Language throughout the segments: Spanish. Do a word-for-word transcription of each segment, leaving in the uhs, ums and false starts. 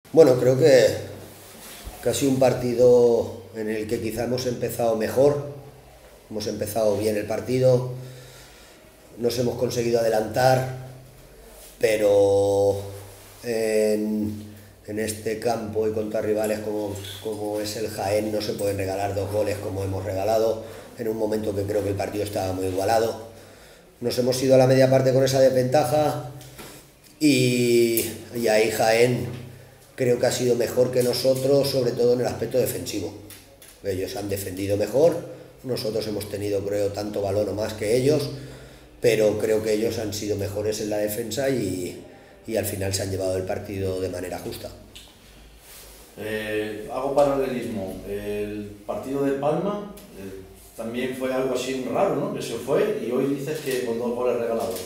Bueno, creo que, que ha sido un partido en el que quizá hemos empezado mejor, hemos empezado bien el partido, nos hemos conseguido adelantar, pero en, en este campo y contra rivales como, como es el Jaén no se pueden regalar dos goles como hemos regalado, en un momento que creo que el partido estaba muy igualado. Nos hemos ido a la media parte con esa desventaja y, y ahí Jaén creo que ha sido mejor que nosotros, sobre todo en el aspecto defensivo. Ellos han defendido mejor, nosotros hemos tenido, creo, tanto balón o más que ellos, pero creo que ellos han sido mejores en la defensa y, y al final se han llevado el partido de manera justa. Eh, hago paralelismo. El partido de Palma eh, también fue algo así raro, ¿no? Que se fue y hoy dices que con dos goles regalados.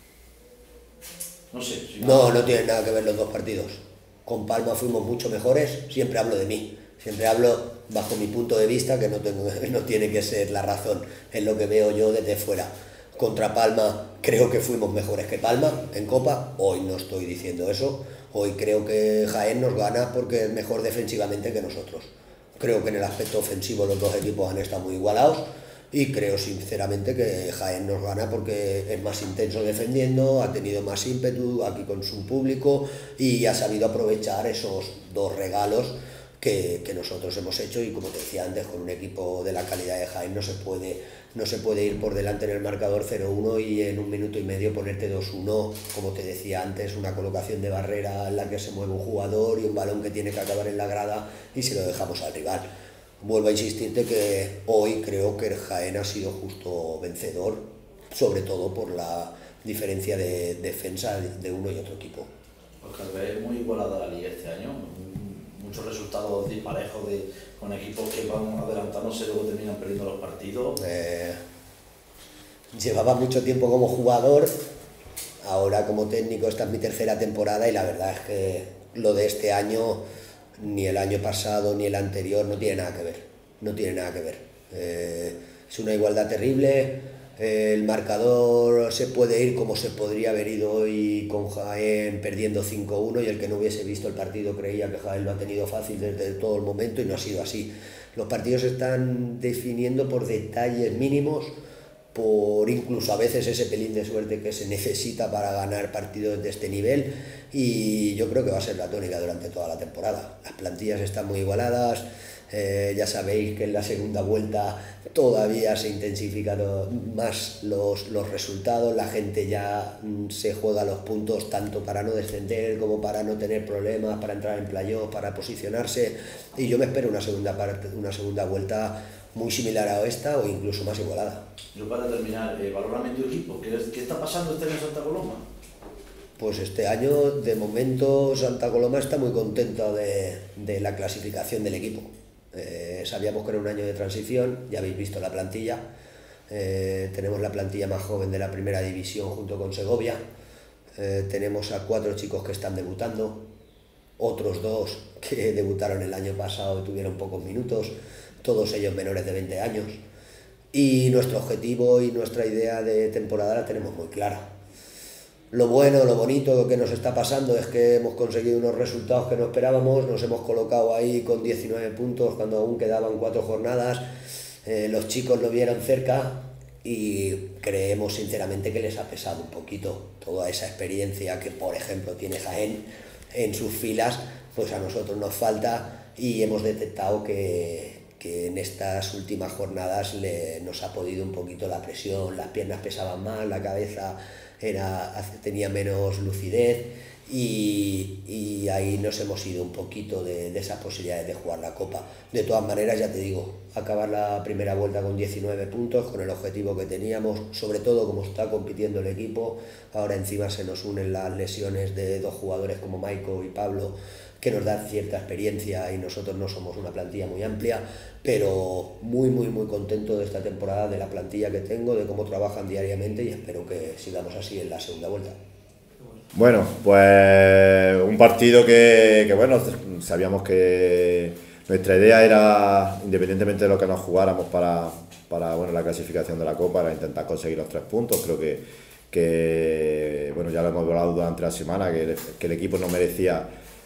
No sé. Si no, no, no tienen nada que ver los dos partidos. Con Palma fuimos mucho mejores, siempre hablo de mí, siempre hablo bajo mi punto de vista, que no, tengo, no tiene que ser la razón, es lo que veo yo desde fuera. Contra Palma creo que fuimos mejores que Palma en Copa, hoy no estoy diciendo eso, hoy creo que Jaén nos gana porque es mejor defensivamente que nosotros. Creo que en el aspecto ofensivo los dos equipos han estado muy igualados y creo sinceramente que Jaén nos gana porque es más intenso defendiendo, ha tenido más ímpetu aquí con su público y ha sabido aprovechar esos dos regalos que, que nosotros hemos hecho, y como te decía antes, con un equipo de la calidad de Jaén no se puede, no se puede ir por delante en el marcador cero uno y en un minuto y medio ponerte dos uno, como te decía antes, una colocación de barrera en la que se mueve un jugador y un balón que tiene que acabar en la grada y se lo dejamos al rival. Vuelvo a insistirte que hoy creo que el Jaén ha sido justo vencedor, sobre todo por la diferencia de defensa de uno y otro equipo. Porque es muy igualada la liga este año, muchos resultados disparejos de, con equipos que van adelantándose y luego terminan perdiendo los partidos. Eh, llevaba mucho tiempo como jugador, ahora como técnico esta es mi tercera temporada y la verdad es que lo de este año, ni el año pasado ni el anterior, no tiene nada que ver, no tiene nada que ver. Eh, es una igualdad terrible, eh, el marcador se puede ir como se podría haber ido hoy con Jaén perdiendo cinco uno y el que no hubiese visto el partido creía que Jaén lo ha tenido fácil desde todo el momento y no ha sido así. Los partidos se están definiendo por detalles mínimos, por incluso a veces ese pelín de suerte que se necesita para ganar partidos de este nivel, y yo creo que va a ser la tónica durante toda la temporada. Las plantillas están muy igualadas, eh, ya sabéis que en la segunda vuelta todavía se intensifican más los, los resultados, la gente ya mm, se juega los puntos tanto para no descender como para no tener problemas, para entrar en playoff, para posicionarse, y yo me espero una segunda, parte, una segunda vuelta muy similar a esta o incluso más igualada. Yo para terminar, eh, valórame tu equipo, ¿Qué, ¿qué está pasando este año en Santa Coloma? Pues este año, de momento, Santa Coloma está muy contenta de, de la clasificación del equipo. Eh, sabíamos que era un año de transición, ya habéis visto la plantilla, eh, tenemos la plantilla más joven de la primera división junto con Segovia, eh, tenemos a cuatro chicos que están debutando, otros dos que debutaron el año pasado y tuvieron pocos minutos, todos ellos menores de veinte años, y nuestro objetivo y nuestra idea de temporada la tenemos muy clara. Lo bueno, lo bonito, lo que nos está pasando es que hemos conseguido unos resultados que no esperábamos, nos hemos colocado ahí con diecinueve puntos cuando aún quedaban cuatro jornadas, eh, los chicos lo vieron cerca y creemos sinceramente que les ha pesado un poquito toda esa experiencia que, por ejemplo, tiene Jaén en sus filas, pues a nosotros nos falta, y hemos detectado que que en estas últimas jornadas le, nos ha podido un poquito la presión, las piernas pesaban más, la cabeza era, tenía menos lucidez y, y ahí nos hemos ido un poquito de, de esas posibilidades de jugar la Copa. De todas maneras, ya te digo, acabar la primera vuelta con diecinueve puntos, con el objetivo que teníamos, sobre todo como está compitiendo el equipo, ahora encima se nos unen las lesiones de dos jugadores como Maiko y Pablo, que nos da cierta experiencia y nosotros no somos una plantilla muy amplia, pero muy muy muy contento de esta temporada, de la plantilla que tengo, de cómo trabajan diariamente, y espero que sigamos así en la segunda vuelta. Bueno, pues un partido que, que bueno, sabíamos que nuestra idea era, independientemente de lo que nos jugáramos para, para bueno, la clasificación de la Copa, era intentar conseguir los tres puntos. Creo que, que bueno, ya lo hemos hablado durante la semana, que el, que el equipo no merecía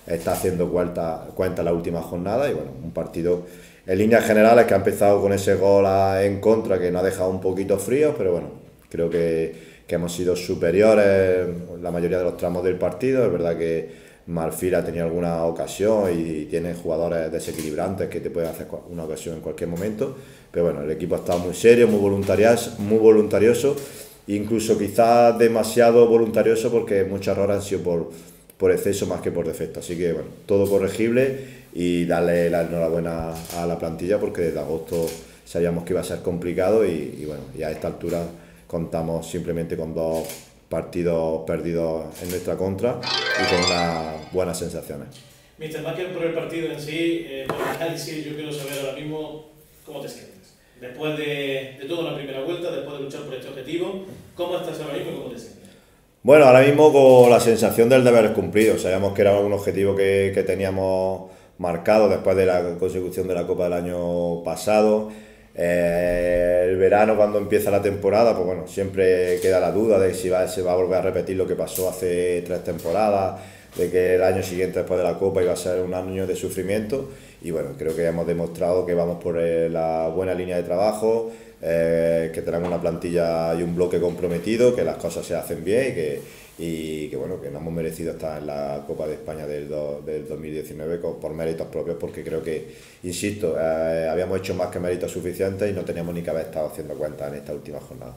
está haciendo cuenta, cuenta la última jornada y bueno, un partido en líneas generales que ha empezado con ese gol a, en contra que nos ha dejado un poquito frío, pero bueno, creo que, que hemos sido superiores en la mayoría de los tramos del partido. Es verdad que Marfil ha tenido alguna ocasión y tiene jugadores desequilibrantes que te pueden hacer una ocasión en cualquier momento, pero bueno, el equipo ha estado muy serio, muy voluntarioso, muy voluntarioso, incluso quizás demasiado voluntarioso porque muchos errores han sido por, por exceso más que por defecto, así que bueno, todo corregible y darle la enhorabuena a la plantilla porque desde agosto sabíamos que iba a ser complicado y, y bueno, y a esta altura contamos simplemente con dos partidos perdidos en nuestra contra y con unas buenas sensaciones. mister más que por el partido en sí, eh, por el análisis, yo quiero saber ahora mismo cómo te sientes. Después de, de toda la primera vuelta, después de luchar por este objetivo, ¿cómo estás ahora mismo y cómo te sientes? Bueno, ahora mismo con la sensación del deber cumplido. Sabíamos que era un objetivo que, que teníamos marcado después de la consecución de la Copa del año pasado. Eh, el verano, cuando empieza la temporada, pues bueno, siempre queda la duda de si va, se va a volver a repetir lo que pasó hace tres temporadas, de que el año siguiente después de la Copa iba a ser un año de sufrimiento y bueno, creo que hemos demostrado que vamos por eh, la buena línea de trabajo, eh, que tenemos una plantilla y un bloque comprometido, que las cosas se hacen bien y que, y que bueno, que no hemos merecido estar en la Copa de España del, do, del dos mil diecinueve con, por méritos propios, porque creo que, insisto, eh, habíamos hecho más que méritos suficientes y no teníamos ni que haber estado haciendo cuentas en esta última jornada.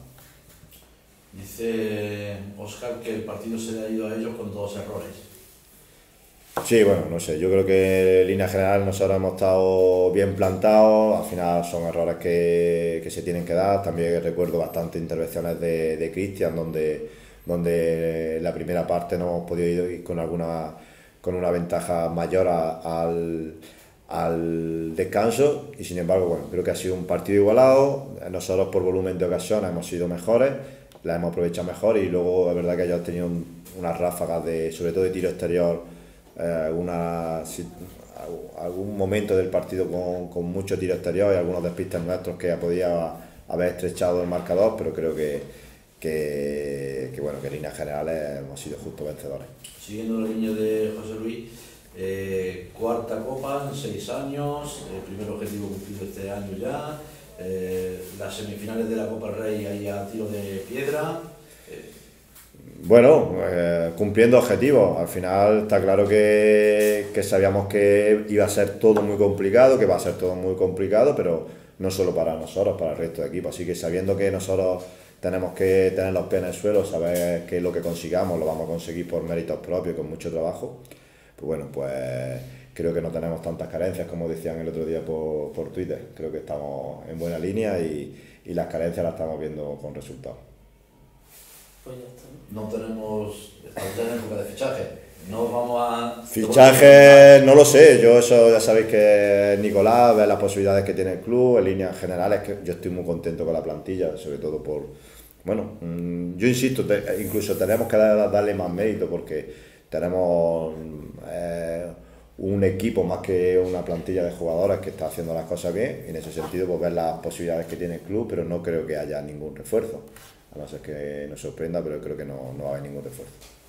Dice Óscar que el partido se le ha ido a ellos con dos errores. Sí, bueno, no sé, yo creo que en línea general nosotros hemos estado bien plantados, al final son errores que, que se tienen que dar. También recuerdo bastantes intervenciones de, de Cristian donde, donde la primera parte no hemos podido ir con alguna con una ventaja mayor a, al, al descanso y sin embargo, bueno, creo que ha sido un partido igualado. Nosotros por volumen de ocasiones hemos sido mejores, las hemos aprovechado mejor y luego es verdad que ellos han tenido un, unas ráfagas de, sobre todo de tiro exterior, eh, una, algún momento del partido con, con mucho tiro exterior y algunos despistes nuestros que podía haber estrechado el marcador, pero creo que, que, que bueno, que en líneas generales hemos sido justos vencedores. Siguiendo la línea de José Luis, eh, cuarta Copa en seis años, el primer objetivo cumplido este año ya, eh, las semifinales de la Copa Rey ahí a tiro de piedra. Eh, Bueno, eh, cumpliendo objetivos. Al final está claro que, que sabíamos que iba a ser todo muy complicado, que va a ser todo muy complicado, pero no solo para nosotros, para el resto de equipos. Así que sabiendo que nosotros tenemos que tener los pies en el suelo, saber que lo que consigamos lo vamos a conseguir por méritos propios, con mucho trabajo, pues bueno, pues creo que no tenemos tantas carencias como decían el otro día por, por Twitter. Creo que estamos en buena línea y, y las carencias las estamos viendo con resultados. Pues ya está, ¿no? No tenemos, estamos ya en época de fichaje, no vamos a... Fichaje, no lo sé, yo eso ya sabéis que Nicolás ve las posibilidades que tiene el club, en líneas generales, que yo estoy muy contento con la plantilla, sobre todo por, bueno, yo insisto, te, incluso tenemos que darle más mérito porque tenemos eh, un equipo más que una plantilla de jugadores que está haciendo las cosas bien, y en ese sentido pues ver las posibilidades que tiene el club, pero no creo que haya ningún refuerzo. A no ser que nos sorprenda, pero creo que no, no va a haber ningún refuerzo.